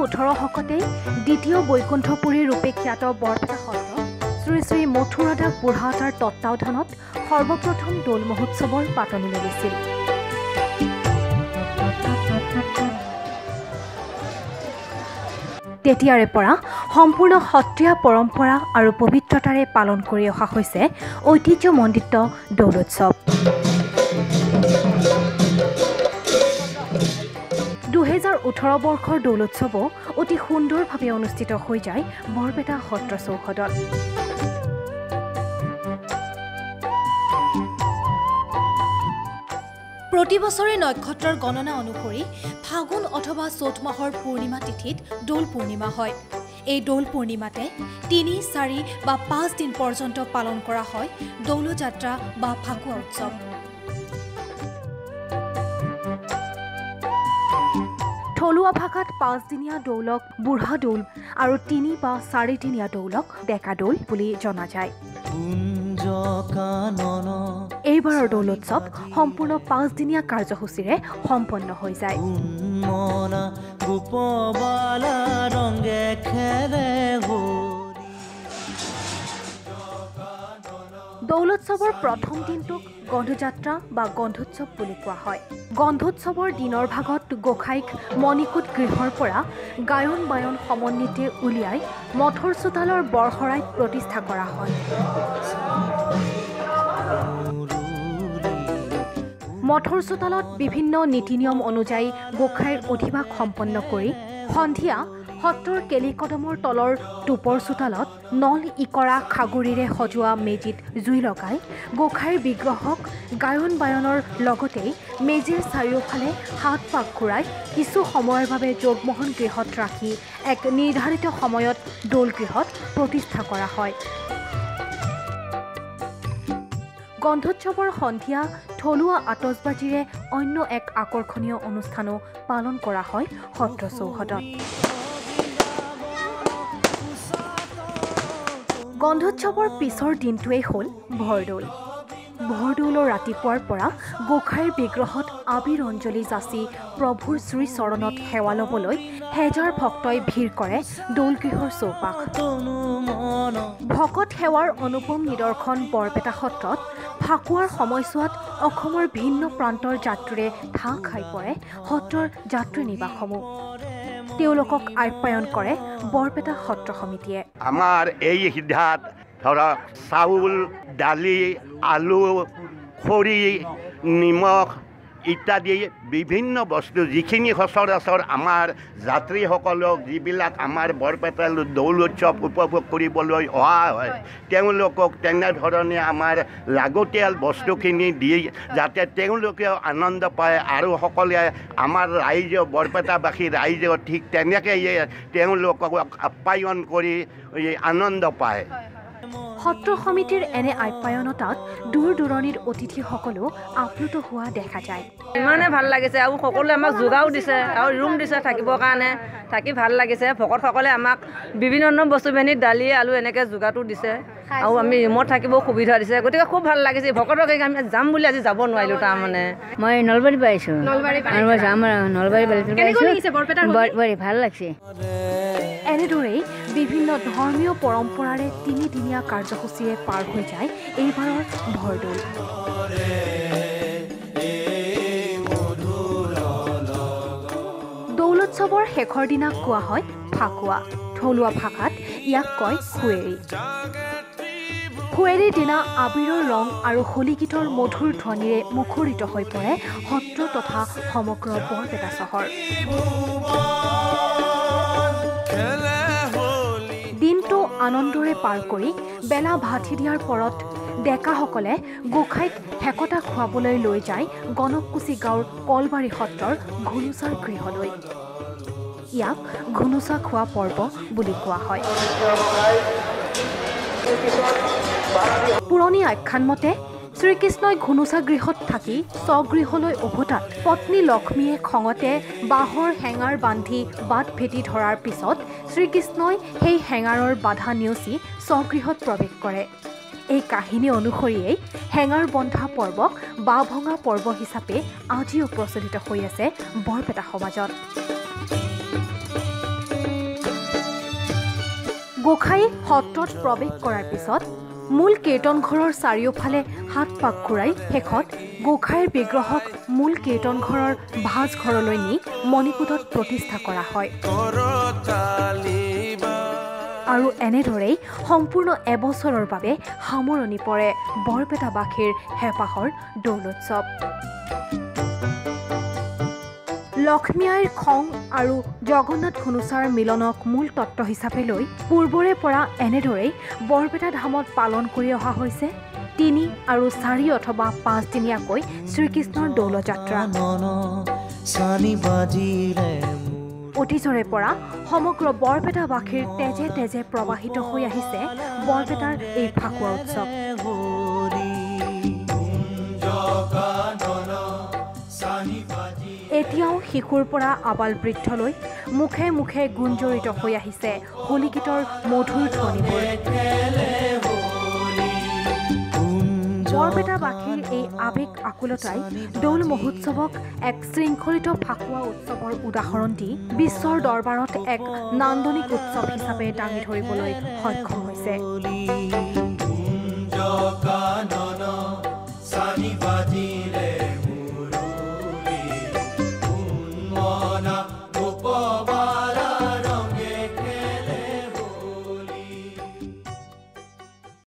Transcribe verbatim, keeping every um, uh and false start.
ওঠৰ শকতেই দ্বিতীয় বৈকুণ্ঠপুৰী ৰূপে খ্যাত বৰপেটা সত্ৰ শ্ৰী শ্ৰী মথুৰা দাস বুঢ়াতাৰ তত্বাৱধানত সৰ্বপ্ৰথম দৌল মহোৎসৱৰ পাতনি মেলিছিল। তেতিয়াৰে পৰা সম্পূৰ্ণ সত্ৰীয়া পৰম্পৰা আৰু পবিত্ৰতাৰে পালন কৰি অহা হৈছে ঐতিহ্যমণ্ডিত দৌল উৎসৱ। দুহেজাৰ ওঠৰ বৰ্ষৰ দৌল উৎসৱো অতি সুন্দৰভাৱে অনুষ্ঠিত হৈ যায় বৰপেটা সত্ৰ চৌহদত। প্ৰতি বছৰে নক্ষত্ৰৰ গণনা অনুসৰি ফাগুন অথবা চ'ত মাহৰ পূৰ্ণিমা তিথিত দৌল পূৰ্ণিমা হয়। এই দৌল পূৰ্ণিমাতে তিনি চাৰি বা পাঁচ দিন পৰ্যন্ত পালন কৰা হয় দৌলযাত্ৰা বা ফাকুৱা উৎসৱ। থলুৱা ভাষাত পাঁচদিনীয়া দৌলক বুঢ়া দৌল আৰু তিনি বা চাৰিদিনীয়া দৌলক ডেকা দৌল বুলি জনা যায়। এইবাৰৰ দৌল উৎসৱ সম্পূৰ্ণ পাঁচদিনীয়া কাৰ্যসূচীৰে সম্পন্ন হৈ যায়। দৌল উৎসৱৰ প্ৰথম দিনটোক গন্ধযাত্ৰা বা গন্ধোৎসৱ বুলি কোৱা হয়। গন্ধোৎসৱৰ দিনৰ ভাগত গোসাঁইক মণিকূট গৃহৰ পৰা গায়ন বায়ন সমন্বিতে উলিয়াই মঠৰ চোতালৰ বৰশৰাইত প্ৰতিষ্ঠা কৰা হয়। মঠৰ চোতালত বিভিন্ন নীতি নিয়ম অনুযায়ী গোসাঁইৰ অধিবাস সম্পন্ন কৰি সন্ধিয়া সত্ৰৰ কেলিকদমৰ তলৰ টুপৰ চোতালত নল ইকৰা খাগুৰিৰে সজোৱা মেজিত জুই লগাই গোসাঁইৰ বিগ্ৰহক গায়ন বায়নৰ লগতেই মেজিৰ চাৰিওফালে হাত পাক ঘূৰাই কিছু সময়ৰ বাবে যোগমোহন গৃহত ৰাখি এক নিৰ্ধাৰিত সময়ত দৌল গৃহত প্ৰতিষ্ঠা কৰা হয়। গন্ধোৎসৱৰ সন্ধিয়া থলুৱা আতচবাজীৰে অন্য এক আকৰ্ষণীয় অনুষ্ঠানো পালন কৰা হয় সত্ৰ চৌহদত। গন্ধোৎসৱৰ পিছৰ দিনটোৱেই হ'ল ভৰদৌল। ভৰদৌলৰ ৰাতিপুৱাৰ পৰা গোসাঁইৰ বিগ্ৰহত আবিৰ অঞ্জলি যাচি প্ৰভুৰ শ্ৰীচৰণত সেৱা ল'বলৈ হেজাৰ ভক্তই ভিৰ কৰে দৌলগৃহৰ চৌপাশ। ভকত সেৱাৰ অনুপম নিদৰ্শন বৰপেটা সত্ৰত ফাকুৱাৰ সময়ছোৱাত অসমৰ ভিন্ন প্ৰান্তৰ যাত্ৰীৰে ঢাক খাই পৰে সত্ৰৰ যাত্ৰী নিবাসসমূহ। তেওঁলোকক আপ্যায়ন কৰে বৰপেটা সত্ৰ সমিতিয়ে। আমাৰ এই সিদ্ধাত ধৰক চাউল, দালি, আলু, খৰি, নিমখ ইত্যাদি বিভিন্ন বস্তু যিখিনি সচৰাচৰ আমাৰ যাত্ৰীসকলক যিবিলাক আমাৰ বৰপেটালৈ দৌল উৎসৱ উপভোগ কৰিবলৈ অহা হয় তেওঁলোকক তেনেধৰণে আমাৰ লাগতিয়াল বস্তুখিনি দি যাতে তেওঁলোকেও আনন্দ পায় আৰু সকলোৱে আমাৰ ৰাইজ বৰপেটাবাসী ৰাইজেও ঠিক তেনেকৈ তেওঁলোকক আপ্যায়ন কৰি আনন্দ পায়। সত্ৰ সমিতিৰ এনে আপ্যায়নতাত দূৰ দূৰণিৰ অতিথিসকলো আপ্লুত হোৱা দেখা যায়। ইমানে ভাল লাগিছে আৰু সকলোৱে আমাক যোগাও দিছে আৰু ৰুম দিছে থাকিবৰ কাৰণে, থাকি ভাল লাগিছে। ভকতসকলে আমাক বিভিন্ন বস্তু বাহিনী দালি আলু এনেকৈ যোগাটো দিছে আৰু আমি ৰুমত থাকিব সুবিধা দিছে। গতিকে খুব ভাল লাগিছে। ভকতক আমি যাম বুলি আজি যাব নোৱাৰিলোঁ। তাৰমানে মই নলবাৰী পাইছোঁ, আমাৰ নলবাৰী ভাল লাগিছে। এনেদৰেই বিভিন্ন ধৰ্মীয় পৰম্পৰাৰে তিনিদিনীয়া কাৰ্যসূচীৰে পাৰ হৈ যায় এইবাৰৰ ভৰদৌল। দৌল উৎসৱৰ শেষৰ দিনা কোৱা হয় ফাকুৱা। থলুৱা ভাষাত ইয়াক কয় খুৱেৰী। খুৱেৰীৰ দিনা আবিৰৰ ৰং আৰু হোলী গীতৰ মধুৰ ধ্বনিৰে মুখৰিত হৈ পৰে সত্ৰ তথা সমগ্ৰ বৰপেটা চহৰ। দিনটো আনন্দৰে পাৰ কৰি বেলা ভাঠি দিয়াৰ পৰত ডেকাসকলে গোসাঁইক হেকটা খুৱাবলৈ লৈ যায় গণকুচি গাঁৱৰ কলবাৰী সত্ৰৰ ঘুনুচাৰ গৃহলৈ। ইয়াক ঘুনুচা খোৱা পৰ্ব বুলি কোৱা হয়। পুৰণি আখ্যান মতে শ্ৰীকৃষ্ণই ঘুনুচা গৃহত থাকি স্বগৃহলৈ উভতাত পত্নী লক্ষ্মীয়ে খঙতে বাঁহৰ হেঙাৰ বান্ধি বাট ভেটি ধৰাৰ পিছত শ্ৰীকৃষ্ণই সেই হেঙাৰৰ বাধা নেওচি স্বগৃহত প্ৰৱেশ কৰে। এই কাহিনী অনুসৰিয়েই হেঙাৰ বন্ধা পৰ্বক বাঁহ ভঙা পৰ্ব হিচাপে আজিও প্ৰচলিত হৈ আছে বৰপেটা সমাজত। গোসাঁই সত্ৰত প্ৰৱেশ কৰাৰ পিছত মূল কীৰ্তন ঘৰৰ চাৰিওফালে হাত পাক ঘূৰাই শেষত গোসাঁইৰ বিগ্ৰহক মূল কীৰ্তন ঘৰৰ ভাজ ঘৰলৈ নি মণিকূটত প্ৰতিষ্ঠা কৰা হয় আৰু এনেদৰেই সম্পূৰ্ণ এবছৰৰ বাবে সামৰণি পৰে বৰপেটাবাসীৰ হেঁপাহৰ দৌল উৎসৱ। লক্ষ্মী আইৰ খং আৰু জগন্নাথ ঘুনুচাৰ মিলনক মূল তত্ত্ব হিচাপে লৈ পূৰ্বৰে পৰা এনেদৰেই বৰপেটা ধামত পালন কৰি অহা হৈছে তিনি আৰু চাৰি অথবা পাঁচদিনীয়াকৈ শ্ৰীকৃষ্ণৰ দৌলযাত্ৰা। অতীজৰে পৰা সমগ্ৰ বৰপেটাবাসীৰ তেজে তেজে প্ৰবাহিত হৈ আহিছে বৰপেটাৰ এই ফাকুৱা উৎসৱ। এতিয়াও শিশুৰ পৰা আবাল বৃদ্ধলৈ মুখে মুখে গুঞ্জৰিত হৈ আহিছে হোলী গীতৰ মধুৰ ধ্বনিবোৰ। বৰপেটাবাসীৰ এই আৱেগ আকুলতাই দৌল মহোৎসৱক এক শৃংখলিত ফাকুৱা উৎসৱৰ উদাহৰণ দি বিশ্বৰ দৰবাৰত এক নান্দনিক উৎসৱ হিচাপে দাঙি ধৰিবলৈ সক্ষম হৈছে।